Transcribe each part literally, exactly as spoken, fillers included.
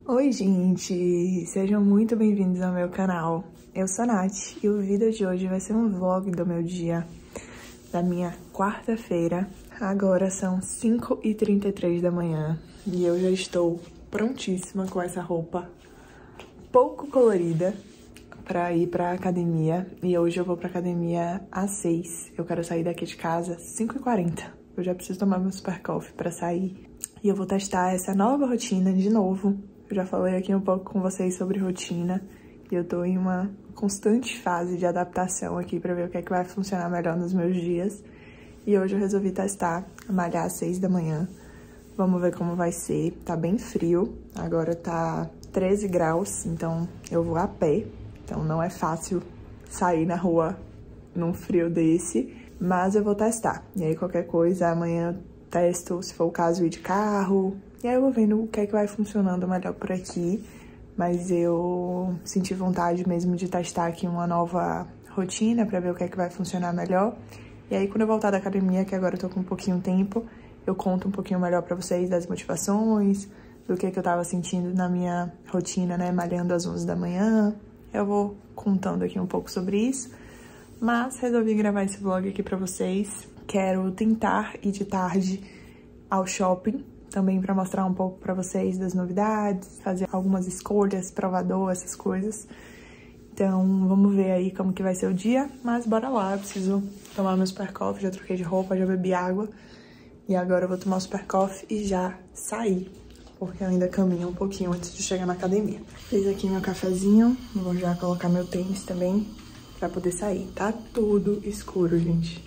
Oi gente, sejam muito bem-vindos ao meu canal. Eu sou a Nath e o vídeo de hoje vai ser um vlog do meu dia, da minha quarta-feira. Agora são cinco e trinta e três da manhã e eu já estou prontíssima com essa roupa pouco colorida pra ir pra academia. E hoje eu vou pra academia às seis. Eu quero sair daqui de casa às cinco e quarenta. Eu já preciso tomar meu super coffee pra sair. E eu vou testar essa nova rotina de novo. Eu já falei aqui um pouco com vocês sobre rotina. E eu tô em uma constante fase de adaptação aqui pra ver o que é que vai funcionar melhor nos meus dias. E hoje eu resolvi testar malhar às seis da manhã. Vamos ver como vai ser. Tá bem frio. Agora tá treze graus, então eu vou a pé. Então não é fácil sair na rua num frio desse. Mas eu vou testar. E aí qualquer coisa, amanhã eu testo, se for o caso, ir de carro. E aí eu vou vendo o que é que vai funcionando melhor por aqui. Mas eu senti vontade mesmo de testar aqui uma nova rotina pra ver o que é que vai funcionar melhor. E aí quando eu voltar da academia, que agora eu tô com um pouquinho tempo, eu conto um pouquinho melhor pra vocês das motivações, do que que eu tava sentindo na minha rotina, né, malhando às onze da manhã. Eu vou contando aqui um pouco sobre isso. Mas resolvi gravar esse vlog aqui pra vocês. Quero tentar ir de tarde ao shopping, também pra mostrar um pouco pra vocês das novidades, fazer algumas escolhas, provador, essas coisas. Então, vamos ver aí como que vai ser o dia. Mas bora lá, eu preciso tomar meu super coffee, já troquei de roupa, já bebi água. E agora eu vou tomar o super coffee e já sair, porque eu ainda caminho um pouquinho antes de chegar na academia. Fiz aqui meu cafezinho, vou já colocar meu tênis também pra poder sair. Tá tudo escuro, gente.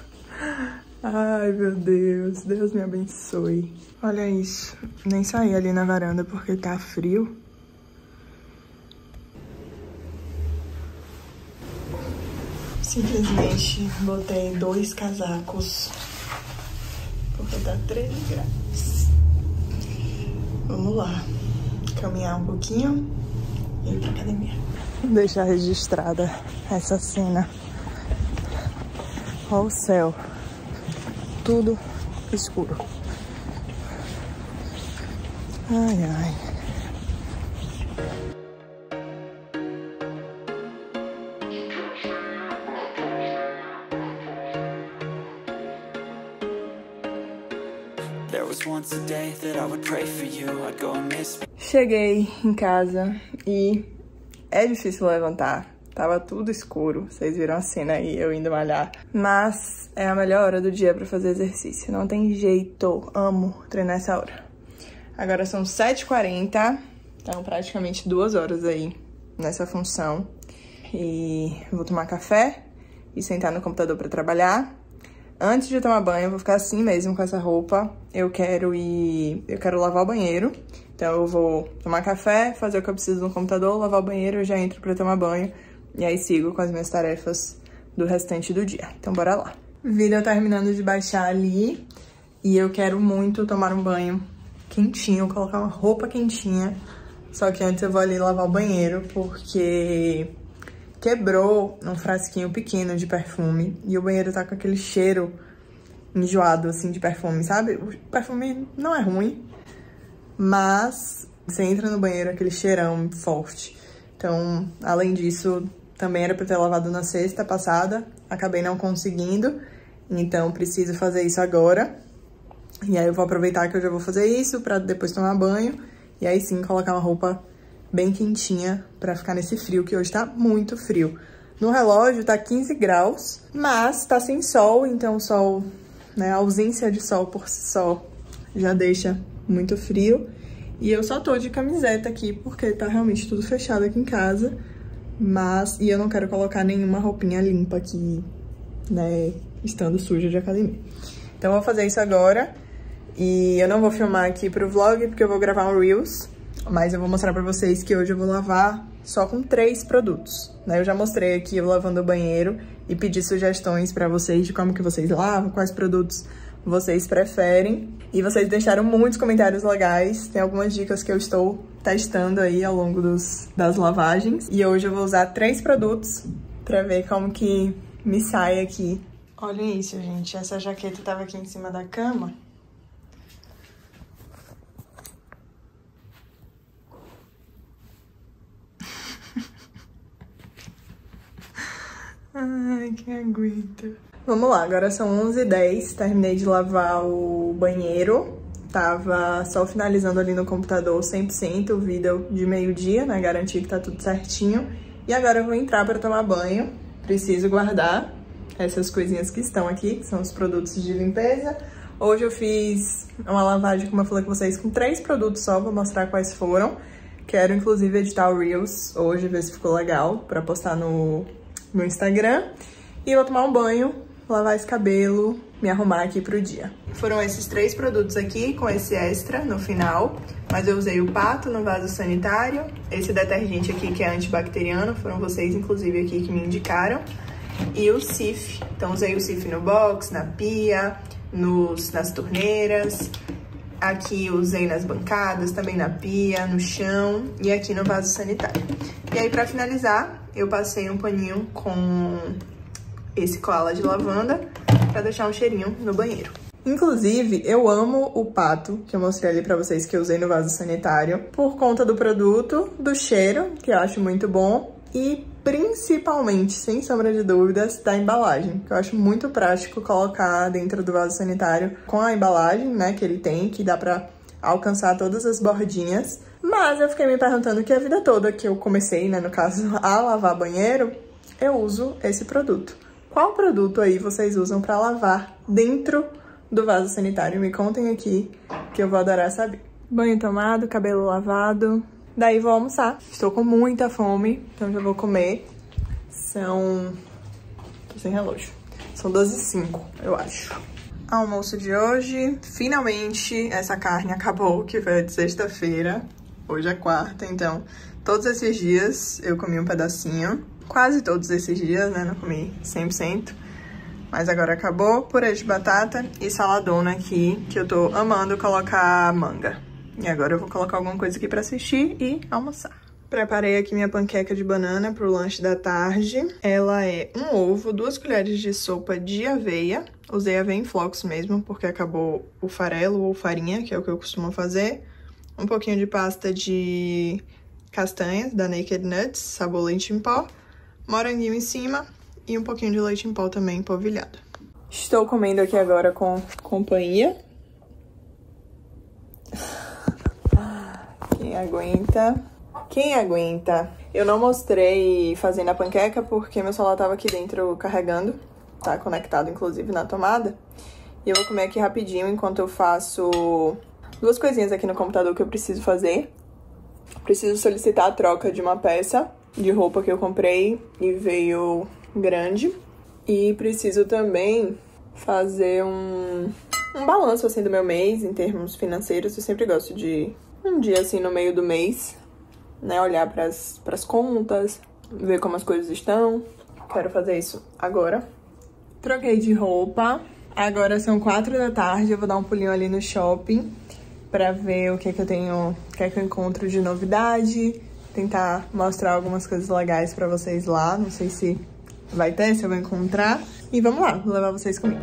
Ai, meu Deus, Deus me abençoe. Olha isso, nem saí ali na varanda porque tá frio. Simplesmente botei dois casacos porque tá treze graus. Vamos lá, caminhar um pouquinho e ir pra academia. Vou deixar registrada essa cena. Olha o céu, tudo escuro. Ai, ai. Cheguei em casa e é difícil levantar. Tava tudo escuro, vocês viram a cena aí, eu indo malhar. Mas é a melhor hora do dia pra fazer exercício, não tem jeito, amo treinar essa hora. Agora são sete e quarenta, então praticamente duas horas aí nessa função. E vou tomar café e sentar no computador pra trabalhar. Antes de tomar banho, eu vou ficar assim mesmo com essa roupa. Eu quero ir, eu quero lavar o banheiro. Então eu vou tomar café, fazer o que eu preciso no computador, lavar o banheiro, eu já entro pra tomar banho. E aí sigo com as minhas tarefas do restante do dia. Então bora lá. Vídeo terminando de baixar ali. E eu quero muito tomar um banho quentinho, colocar uma roupa quentinha. Só que antes eu vou ali lavar o banheiro, porque quebrou um frasquinho pequeno de perfume. E o banheiro tá com aquele cheiro enjoado, assim, de perfume, sabe? O perfume não é ruim, mas você entra no banheiro, aquele cheirão forte. Então, além disso, também era pra ter lavado na sexta passada, acabei não conseguindo, então preciso fazer isso agora. E aí eu vou aproveitar que eu já vou fazer isso pra depois tomar banho, e aí sim colocar uma roupa bem quentinha pra ficar nesse frio, que hoje tá muito frio. No relógio tá quinze graus, mas tá sem sol, então o sol, né, a ausência de sol por si só já deixa muito frio. E eu só tô de camiseta aqui, porque tá realmente tudo fechado aqui em casa. Mas, e eu não quero colocar nenhuma roupinha limpa aqui, né, estando suja de academia. Então eu vou fazer isso agora. E eu não vou filmar aqui pro vlog, porque eu vou gravar um Reels. Mas eu vou mostrar pra vocês que hoje eu vou lavar só com três produtos, né? Eu já mostrei aqui eu lavando o banheiro e pedi sugestões pra vocês de como que vocês lavam, quais produtos vocês preferem. E vocês deixaram muitos comentários legais, tem algumas dicas que eu estou testando aí ao longo dos, das lavagens. E hoje eu vou usar três produtos pra ver como que me sai aqui. Olhem isso, gente, essa jaqueta tava aqui em cima da cama. Ai, quem aguenta. Vamos lá, agora são onze e dez, terminei de lavar o banheiro. Tava só finalizando ali no computador cem por cento, o vídeo de meio-dia, né? Garantir que tá tudo certinho. E agora eu vou entrar pra tomar banho. Preciso guardar essas coisinhas que estão aqui, que são os produtos de limpeza. Hoje eu fiz uma lavagem, como eu falei com vocês, com três produtos só, vou mostrar quais foram. Quero, inclusive, editar o Reels hoje, ver se ficou legal, pra postar no, no Instagram. E vou tomar um banho, lavar esse cabelo, me arrumar aqui pro dia. Foram esses três produtos aqui, com esse extra no final. Mas eu usei o Pato no vaso sanitário. Esse detergente aqui, que é antibacteriano, foram vocês, inclusive, aqui que me indicaram. E o Cif. Então, usei o Cif no box, na pia, nos, nas torneiras. Aqui usei nas bancadas, também na pia, no chão e aqui no vaso sanitário. E aí, pra finalizar, eu passei um paninho com esse coala de lavanda pra deixar um cheirinho no banheiro. Inclusive, eu amo o Pato, que eu mostrei ali pra vocês que eu usei no vaso sanitário, por conta do produto, do cheiro, que eu acho muito bom, e principalmente, sem sombra de dúvidas, da embalagem, que eu acho muito prático colocar dentro do vaso sanitário com a embalagem, né, que ele tem, que dá pra alcançar todas as bordinhas. Mas eu fiquei me perguntando que a vida toda que eu comecei, né, no caso, a lavar banheiro, eu uso esse produto. Qual produto aí vocês usam pra lavar dentro do vaso sanitário? Me contem aqui, que eu vou adorar saber. Banho tomado, cabelo lavado. Daí vou almoçar. Estou com muita fome, então já vou comer. São... tô sem relógio. São doze e cinco, eu acho. Almoço de hoje. Finalmente essa carne acabou, que foi de sexta-feira. Hoje é quarta, então todos esses dias eu comi um pedacinho. Quase todos esses dias, né? Não comi cem por cento. Mas agora acabou. Purê de batata e saladona aqui, que eu tô amando colocar manga. E agora eu vou colocar alguma coisa aqui pra assistir e almoçar. Preparei aqui minha panqueca de banana pro lanche da tarde. Ela é um ovo, duas colheres de sopa de aveia. Usei aveia em flocos mesmo, porque acabou o farelo ou farinha, que é o que eu costumo fazer. Um pouquinho de pasta de castanhas, da Naked Nuts, sabor leite em pó. Moranguinho em cima e um pouquinho de leite em pó também polvilhado. Estou comendo aqui agora com companhia. Quem aguenta? Quem aguenta? Eu não mostrei fazendo a panqueca porque meu celular tava aqui dentro carregando. Tá conectado, inclusive, na tomada. E eu vou comer aqui rapidinho enquanto eu faço duas coisinhas aqui no computador que eu preciso fazer. Preciso solicitar a troca de uma peça de roupa que eu comprei e veio grande. E preciso também fazer um, um balanço, assim, do meu mês em termos financeiros. Eu sempre gosto de... um dia, assim, no meio do mês, né, olhar pras, pras contas, ver como as coisas estão. Quero fazer isso agora. Troquei de roupa. Agora são quatro da tarde, eu vou dar um pulinho ali no shopping pra ver o que que eu tenho, o que que eu encontro de novidade. Tentar mostrar algumas coisas legais pra vocês lá. Não sei se vai ter, se eu vou encontrar. E vamos lá, vou levar vocês comigo.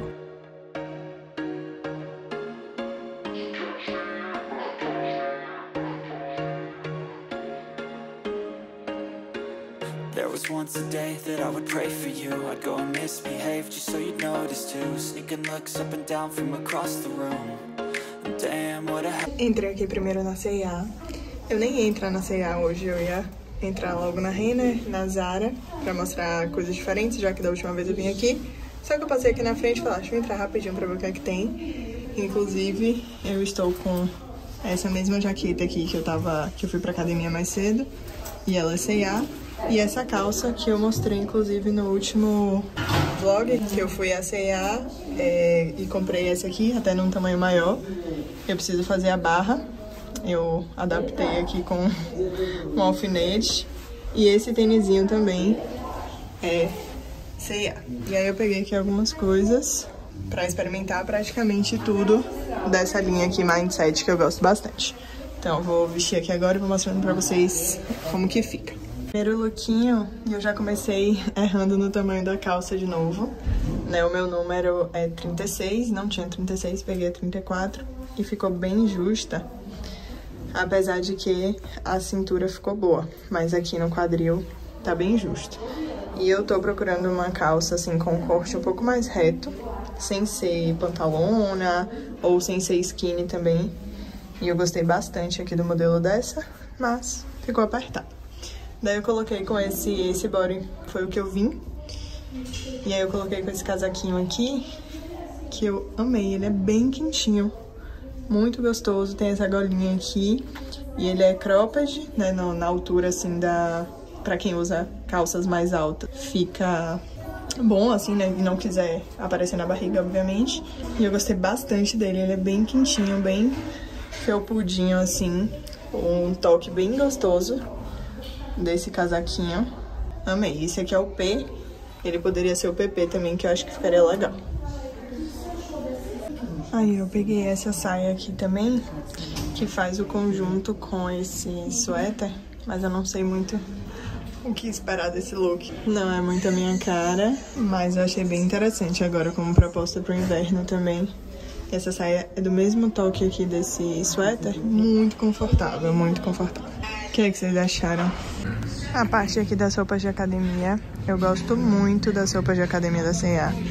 Once a day that I would pray for you, I'd go and misbehave just so you'd notice too. Sneaking looks up and down from across the room. Damn, what a... Entrei aqui primeiro na C e A. Eu nem ia entrar na C e A hoje, eu ia entrar logo na Renner, na Zara, pra mostrar coisas diferentes, já que da última vez eu vim aqui. Só que eu passei aqui na frente e falei, ah, deixa eu entrar rapidinho pra ver o que é que tem. Inclusive, eu estou com essa mesma jaqueta aqui que eu tava, que eu fui pra academia mais cedo. E ela é C e A. E essa calça que eu mostrei, inclusive, no último vlog, que eu fui à C e A é, e comprei essa aqui, até num tamanho maior. Eu preciso fazer a barra. Eu adaptei aqui com um alfinete. E esse tênisinho também é C e A. E aí eu peguei aqui algumas coisas pra experimentar praticamente tudo dessa linha aqui, Mindset, que eu gosto bastante. Então eu vou vestir aqui agora e vou mostrando pra vocês como que fica. Primeiro lookinho, eu já comecei errando no tamanho da calça de novo, né? O meu número é trinta e seis, não tinha trinta e seis, peguei a trinta e quatro e ficou bem justa, apesar de que a cintura ficou boa, mas aqui no quadril tá bem justo. E eu tô procurando uma calça, assim, com um corte um pouco mais reto, sem ser pantalona ou sem ser skinny também. E eu gostei bastante aqui do modelo dessa, mas ficou apertado. Daí eu coloquei com esse, esse body, foi o que eu vim. E aí eu coloquei com esse casaquinho aqui, que eu amei. Ele é bem quentinho, muito gostoso. Tem essa golinha aqui. E ele é cropped, né, na, na altura, assim, da... Pra quem usa calças mais altas. Fica bom, assim, né, e não quiser aparecer na barriga, obviamente. E eu gostei bastante dele. Ele é bem quentinho, bem felpudinho, assim. Um toque bem gostoso desse casaquinho. Amei. Esse aqui é o P. Ele poderia ser o P P também, que eu acho que ficaria legal. Aí eu peguei essa saia aqui também, que faz o conjunto com esse suéter, mas eu não sei muito o que esperar desse look. Não é muito a minha cara, mas eu achei bem interessante agora como proposta pro inverno também. Essa saia é do mesmo toque aqui desse suéter, muito confortável, muito confortável. O que é que vocês acharam? A parte aqui das roupas de academia, eu gosto muito das roupas de academia da C e A.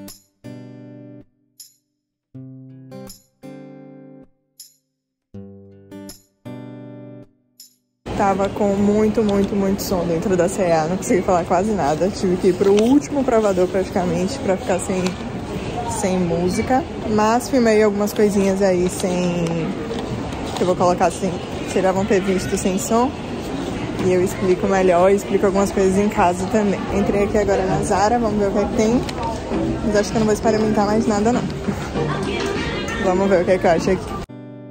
Tava com muito, muito, muito som dentro da C e A, não consegui falar quase nada. Tive que ir pro último provador praticamente pra ficar sem, sem música. Mas filmei algumas coisinhas aí sem... que eu vou colocar assim, vocês já vão ter visto sem som. E eu explico melhor, explico algumas coisas em casa também. Entrei aqui agora na Zara, vamos ver o que é que tem. Mas acho que eu não vou experimentar mais nada não. Vamos ver o que é que eu acho aqui.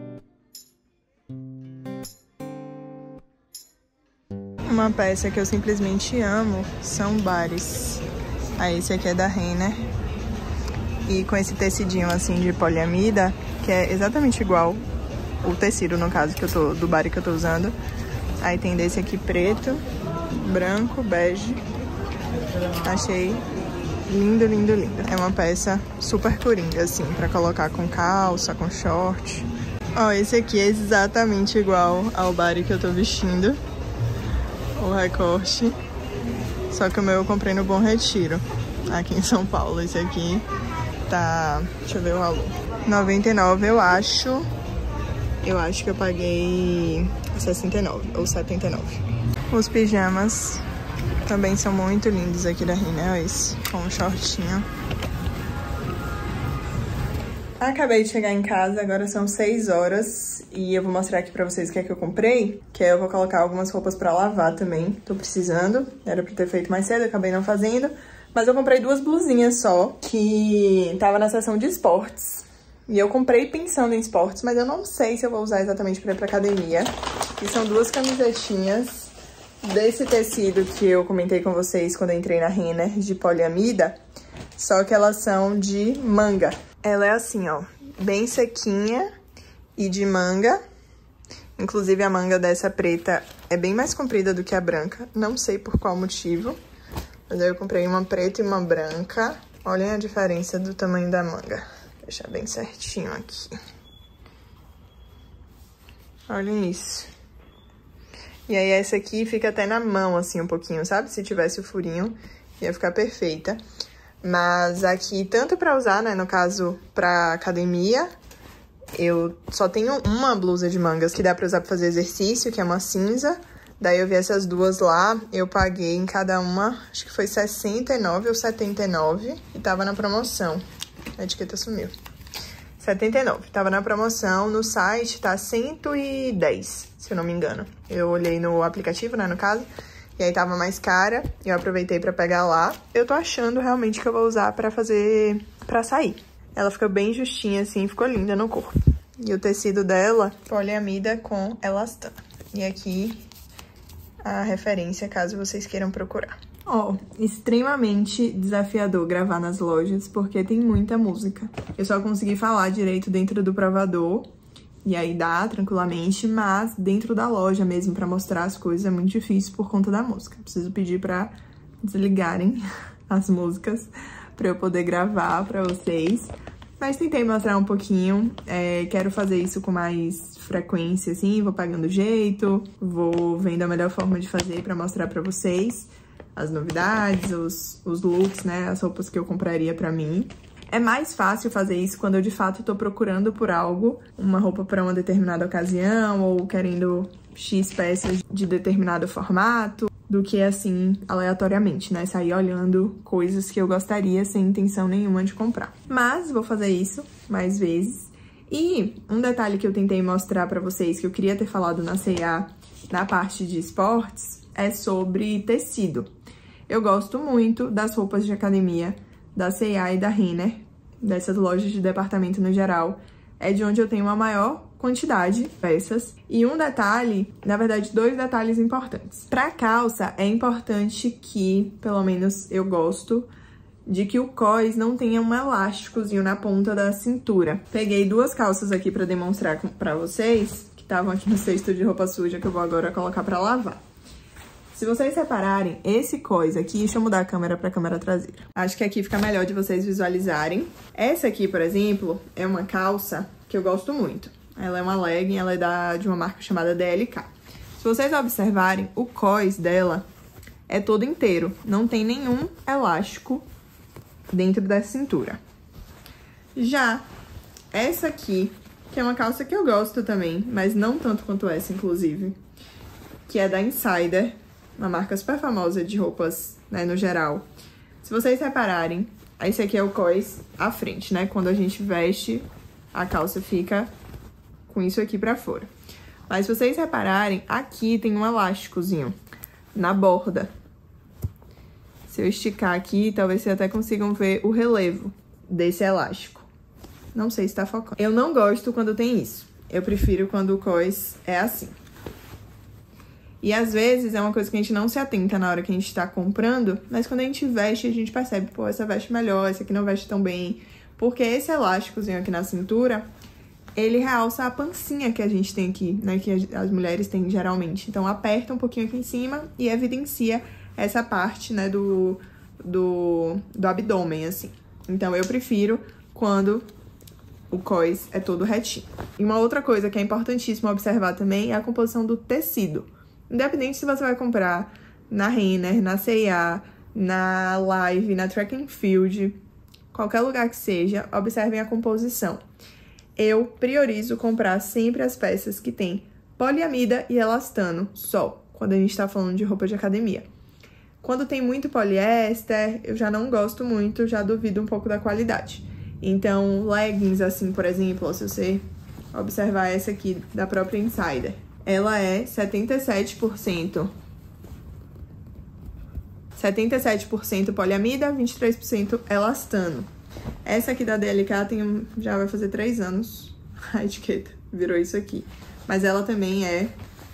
Uma peça que eu simplesmente amo são bares. Aí esse aqui é da Renner. E com esse tecidinho assim de poliamida, que é exatamente igual o tecido, no caso, que eu tô, do bari que eu tô usando. Aí tem desse aqui preto, branco, bege. Achei lindo, lindo, lindo. É uma peça super coringa, assim, pra colocar com calça, com short. Ó, esse aqui é exatamente igual ao bari que eu tô vestindo. O recorte, só que o meu eu comprei no Bom Retiro, aqui em São Paulo. Esse aqui tá, deixa eu ver o valor, noventa e nove, eu acho, eu acho que eu paguei sessenta e nove ou setenta e nove. Os pijamas também são muito lindos aqui da Renner, olha esse, com um shortinho. Acabei de chegar em casa, agora são seis horas e eu vou mostrar aqui pra vocês o que é que eu comprei, que aí eu vou colocar algumas roupas pra lavar também, tô precisando, era pra ter feito mais cedo, acabei não fazendo, mas eu comprei duas blusinhas só, que tava na seção de esportes, e eu comprei pensando em esportes, mas eu não sei se eu vou usar exatamente pra ir pra academia, e são duas camisetinhas desse tecido que eu comentei com vocês quando eu entrei na Renner, de poliamida, só que elas são de manga. Ela é assim, ó, bem sequinha e de manga. Inclusive a manga dessa preta é bem mais comprida do que a branca. Não sei por qual motivo, mas aí eu comprei uma preta e uma branca. Olhem a diferença do tamanho da manga. Vou deixar bem certinho aqui. Olhem isso. E aí essa aqui fica até na mão, assim, um pouquinho, sabe? Se tivesse o furinho, ia ficar perfeita. Mas aqui, tanto pra usar, né, no caso, pra academia, eu só tenho uma blusa de mangas que dá pra usar pra fazer exercício, que é uma cinza. Daí eu vi essas duas lá, eu paguei em cada uma, acho que foi sessenta e nove ou setenta e nove, e tava na promoção. A etiqueta sumiu. setenta e nove, tava na promoção, no site tá cento e dez, se eu não me engano. Eu olhei no aplicativo, né, no caso. E aí tava mais cara, e eu aproveitei pra pegar lá. Eu tô achando realmente que eu vou usar pra fazer, pra sair. Ela fica bem justinha assim, ficou linda no corpo. E o tecido dela, poliamida com elastano. E aqui a referência, caso vocês queiram procurar. Ó, oh, extremamente desafiador gravar nas lojas, porque tem muita música. Eu só consegui falar direito dentro do provador, e aí dá tranquilamente, mas dentro da loja mesmo, pra mostrar as coisas, é muito difícil por conta da música. Preciso pedir pra desligarem as músicas pra eu poder gravar pra vocês. Mas tentei mostrar um pouquinho, é, quero fazer isso com mais frequência, assim, vou pegando jeito, vou vendo a melhor forma de fazer pra mostrar pra vocês. as novidades, os, os looks, né? As roupas que eu compraria pra mim. É mais fácil fazer isso quando eu, de fato, tô procurando por algo, uma roupa pra uma determinada ocasião, ou querendo X peças de determinado formato, do que, assim, aleatoriamente, né? Sair olhando coisas que eu gostaria sem intenção nenhuma de comprar. Mas vou fazer isso mais vezes. E um detalhe que eu tentei mostrar pra vocês, que eu queria ter falado na C e A, na parte de esportes, é sobre tecido. Eu gosto muito das roupas de academia da C e A e da Renner, dessas lojas de departamento no geral. É de onde eu tenho a maior quantidade de peças. E um detalhe, na verdade, dois detalhes importantes. Pra calça, é importante que, pelo menos eu gosto, de que o cós não tenha um elásticozinho na ponta da cintura. Peguei duas calças aqui pra demonstrar pra vocês, que estavam aqui no cesto de roupa suja, que eu vou agora colocar pra lavar. Se vocês separarem esse cós aqui, deixa eu mudar a câmera pra câmera traseira. Acho que aqui fica melhor de vocês visualizarem. Essa aqui, por exemplo, é uma calça que eu gosto muito. Ela é uma legging, ela é da, de uma marca chamada D L K. Se vocês observarem, o cós dela é todo inteiro. Não tem nenhum elástico dentro da cintura. Já essa aqui, que é uma calça que eu gosto também, mas não tanto quanto essa, inclusive, que é da Insider, uma marca super famosa de roupas, né, no geral. Se vocês repararem, esse aqui é o cós à frente, né? Quando a gente veste, a calça fica com isso aqui pra fora. Mas se vocês repararem, aqui tem um elásticozinho na borda. Se eu esticar aqui, talvez vocês até consigam ver o relevo desse elástico. Não sei se tá focando. Eu não gosto quando tem isso. Eu prefiro quando o cós é assim. E às vezes é uma coisa que a gente não se atenta na hora que a gente tá comprando, mas quando a gente veste, a gente percebe, pô, essa veste melhor, essa aqui não veste tão bem. Porque esse elásticozinho aqui na cintura, ele realça a pancinha que a gente tem aqui, né, que as mulheres têm geralmente. Então aperta um pouquinho aqui em cima e evidencia essa parte, né, do, do, do abdômen, assim. Então eu prefiro quando o cós é todo retinho. E uma outra coisa que é importantíssima observar também é a composição do tecido. Independente se você vai comprar na Renner, na C e A, na Live, na Track and Field, qualquer lugar que seja, observem a composição. Eu priorizo comprar sempre as peças que tem poliamida e elastano só, quando a gente tá falando de roupa de academia. Quando tem muito poliéster, eu já não gosto muito, já duvido um pouco da qualidade. Então, leggings, assim, por exemplo, se você observar essa aqui da própria Insider, ela é setenta e sete por cento. setenta e sete por cento poliamida, vinte e três por cento elastano. Essa aqui da D L K tem, já vai fazer três anos. A etiqueta virou isso aqui. Mas ela também é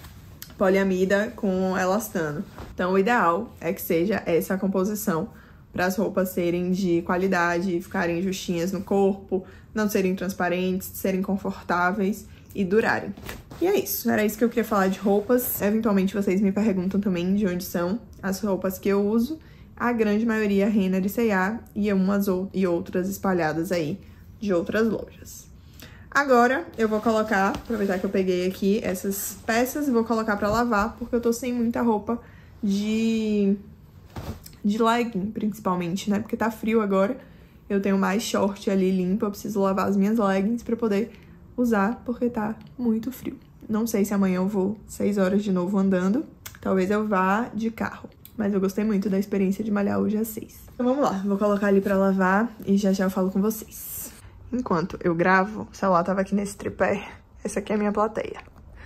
poliamida com elastano. Então, o ideal é que seja essa a composição para as roupas serem de qualidade, ficarem justinhas no corpo, não serem transparentes, serem confortáveis e durarem. E é isso, era isso que eu queria falar de roupas. Eventualmente vocês me perguntam também de onde são as roupas que eu uso. A grande maioria Renner e C e A e umas ou e outras espalhadas aí de outras lojas. Agora eu vou colocar, aproveitar que eu peguei aqui essas peças e vou colocar pra lavar, porque eu tô sem muita roupa de, de legging, principalmente, né? Porque tá frio agora, eu tenho mais short ali limpo, eu preciso lavar as minhas leggings pra poder usar, porque tá muito frio. Não sei se amanhã eu vou seis horas de novo andando, talvez eu vá de carro. Mas eu gostei muito da experiência de malhar hoje às seis. Então vamos lá, vou colocar ali pra lavar e já já eu falo com vocês. Enquanto eu gravo, o celular tava aqui nesse tripé, essa aqui é a minha plateia.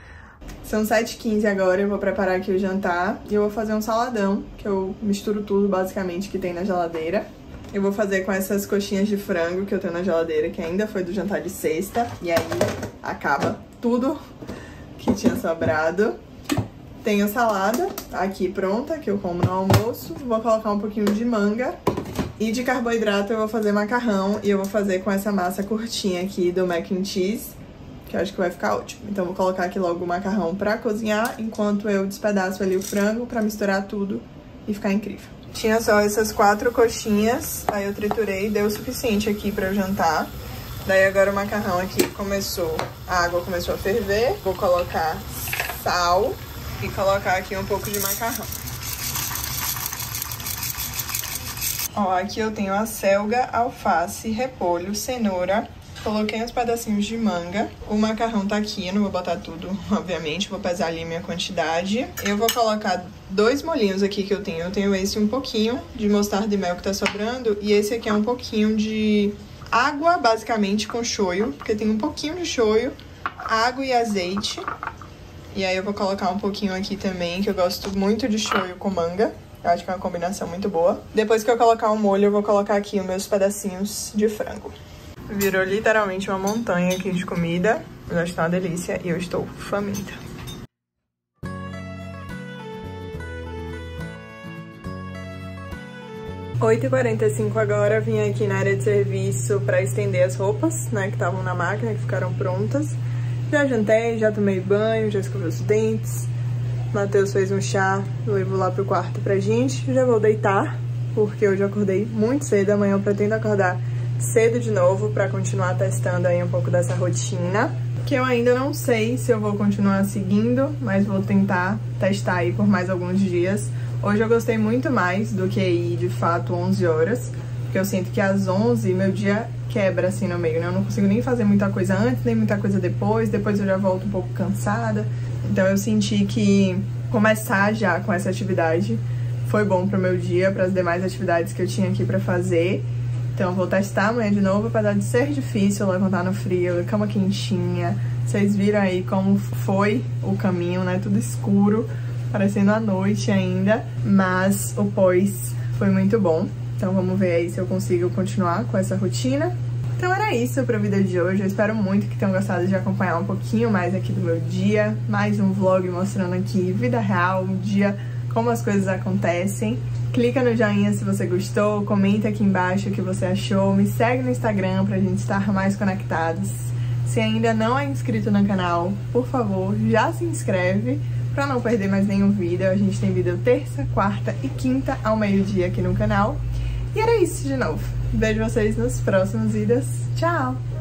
São sete e quinze agora, eu vou preparar aqui o jantar e eu vou fazer um saladão, que eu misturo tudo basicamente que tem na geladeira. Eu vou fazer com essas coxinhas de frango que eu tenho na geladeira, que ainda foi do jantar de sexta, e aí acaba tudo que tinha sobrado. Tenho salada aqui pronta, que eu como no almoço. Vou colocar um pouquinho de manga. E de carboidrato eu vou fazer macarrão. E eu vou fazer com essa massa curtinha aqui do mac and cheese, que eu acho que vai ficar ótimo. Então vou colocar aqui logo o macarrão pra cozinhar, enquanto eu despedaço ali o frango pra misturar tudo e ficar incrível. Tinha só essas quatro coxinhas, aí eu triturei, deu o suficiente aqui pra eu jantar. Daí agora o macarrão aqui começou, a água começou a ferver. Vou colocar sal e colocar aqui um pouco de macarrão. Ó, aqui eu tenho a selga, alface, repolho, cenoura. Coloquei uns pedacinhos de manga. O macarrão tá aqui, eu não vou botar tudo, obviamente. Vou pesar ali a minha quantidade. Eu vou colocar dois molhinhos aqui que eu tenho. Eu tenho esse um pouquinho de mostarda e mel que tá sobrando. E esse aqui é um pouquinho de água, basicamente, com shoyu. Porque tem um pouquinho de shoyu, água e azeite. E aí eu vou colocar um pouquinho aqui também, que eu gosto muito de shoyu com manga. Eu acho que é uma combinação muito boa. Depois que eu colocar o molho, eu vou colocar aqui os meus pedacinhos de frango. Virou literalmente uma montanha aqui de comida. Eu acho que tá uma delícia e eu estou faminta. oito e quarenta e cinco agora, vim aqui na área de serviço pra estender as roupas, né, que estavam na máquina, que ficaram prontas. Já jantei, já tomei banho, já escovei os dentes. Matheus fez um chá, levou lá pro quarto pra gente. Já vou deitar, porque hoje eu acordei muito cedo. Amanhã eu pretendo acordar cedo de novo pra continuar testando aí um pouco dessa rotina, que eu ainda não sei se eu vou continuar seguindo, mas vou tentar testar aí por mais alguns dias. Hoje eu gostei muito mais do que ir, de fato, onze horas, porque eu sinto que às onze meu dia quebra assim no meio, né? Eu não consigo nem fazer muita coisa antes, nem muita coisa depois, depois eu já volto um pouco cansada. Então eu senti que começar já com essa atividade foi bom pro meu dia, para as demais atividades que eu tinha aqui pra fazer. Então eu vou testar amanhã de novo, apesar de ser difícil levantar no frio, cama quentinha. Vocês viram aí como foi o caminho, né? Tudo escuro, parecendo a noite ainda, mas o pós foi muito bom. Então vamos ver aí se eu consigo continuar com essa rotina. Então era isso pro vídeo de hoje. Eu espero muito que tenham gostado de acompanhar um pouquinho mais aqui do meu dia. Mais um vlog mostrando aqui vida real, um dia, como as coisas acontecem. Clica no joinha se você gostou, comenta aqui embaixo o que você achou, me segue no Instagram pra gente estar mais conectados. Se ainda não é inscrito no canal, por favor, já se inscreve pra não perder mais nenhum vídeo. A gente tem vídeo terça, quarta e quinta ao meio-dia aqui no canal. E era isso de novo. Vejo vocês nos próximos vídeos. Tchau!